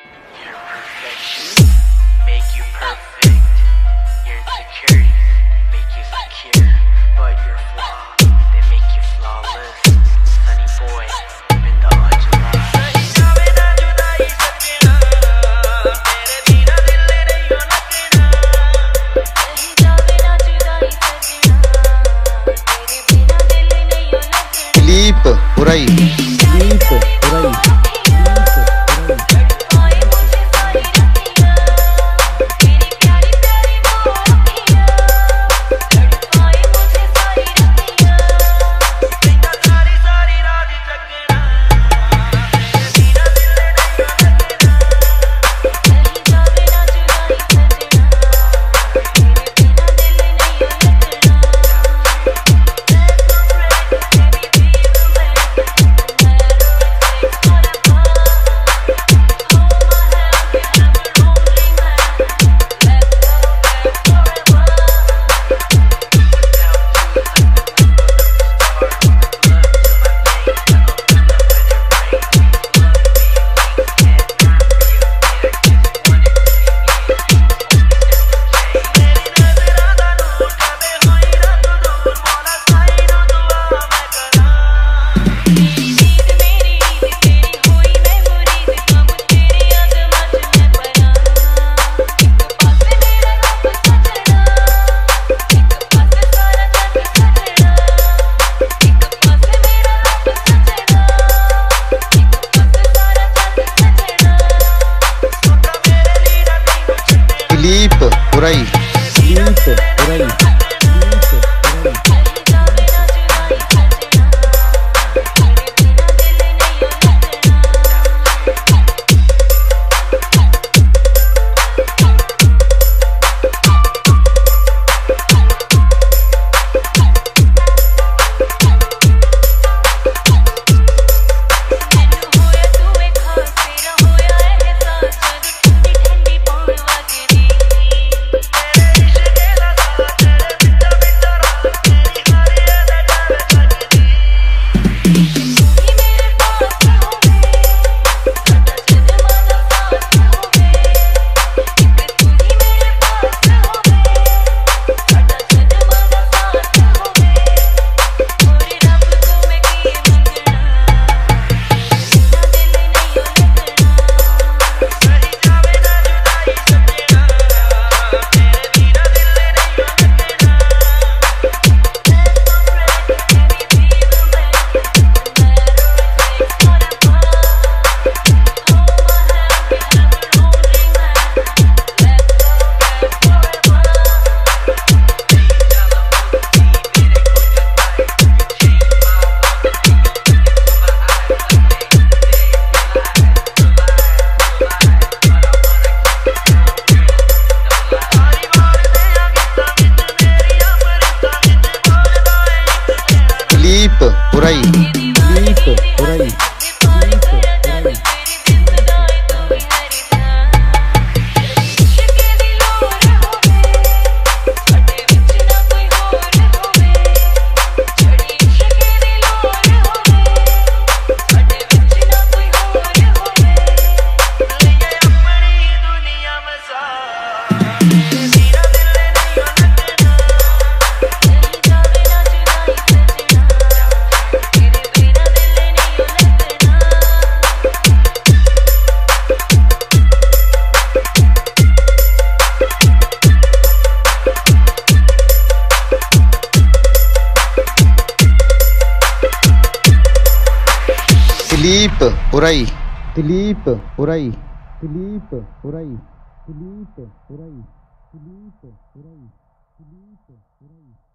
Your perfection make you perfect. Your insecurities make you secure, but your flaws, they make you flawless. Sunny boy, with the Ajma. Clip Urai. Clip Urai. Clip Urai. Clip Urai. Clip Urai. Clip Urai. Clip Urai. Clip Urai. Clip Urai. Clip Urai. Clip Urai. Clip Urai.